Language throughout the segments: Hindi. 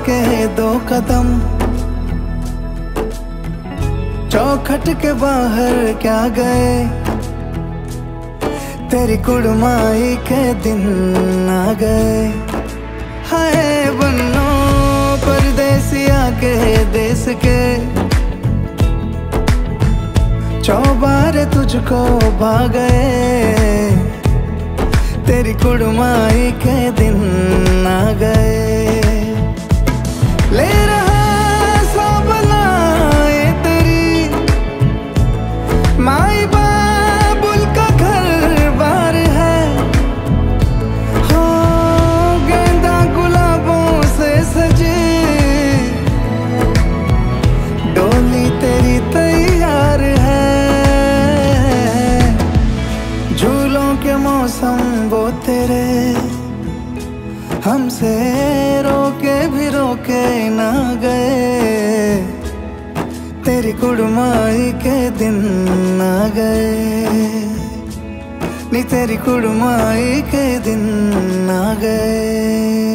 के 2 कदम, चौखट के बाहर क्या गए, तेरी कुड़माई के दिन आ गए। हाय बन्नो परदेसिया के देश के, चौबारे तुझको भा गए, तेरी कुड़माई के दिन आ गए। ले रहा सब लाए तेरी माई बाबुल का घर बार है, हो गेंदा गुलाबों से सजी डोली तेरी तैयार है। झूलों के मौसम वो तेरे, हमसे रोके भी रोके ना गए, तेरी कुड़माई के दिन आ गए, नी तेरी कुड़माई के दिन आ गए।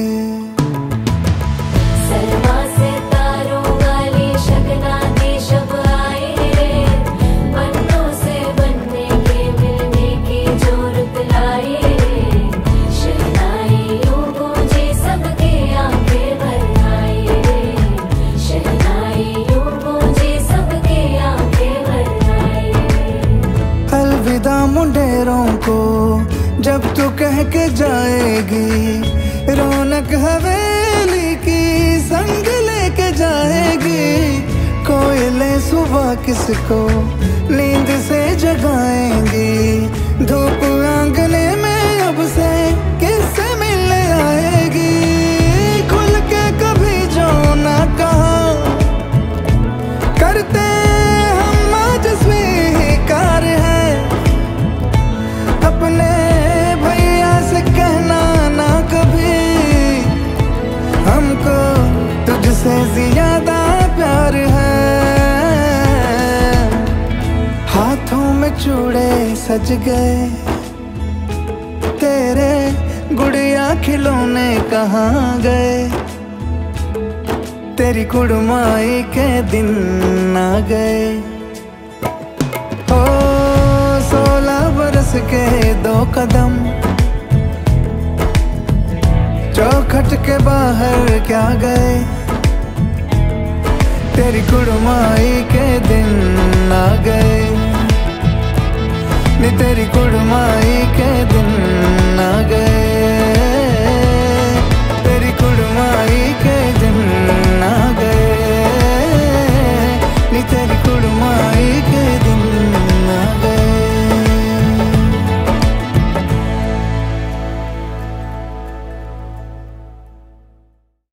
मुंडेरों को जब तू कह के जाएगी, रौनक हवेली की संग लेके जाएगी। कोयले सुबह किसको नींद से जगाएंगी, धूप आंगने में अब से किससे मिलने आएगी। खुल के कभी जो ना कहा करते हम आज स्वीकार है, अपने भैया से कहना ना कभी, हमको तुझसे ज्यादा प्यार है। हाथों में चूड़े सज गए, तेरे गुड़िया खिलौने कहाँ गए, तेरी कुड़माई के दिन आ गए। 16 बरस के 2 कदम, चौखट के बाहर क्या गए, तेरी कुड़माई के दिन आ गए, नी तेरी कुड़माई के दिन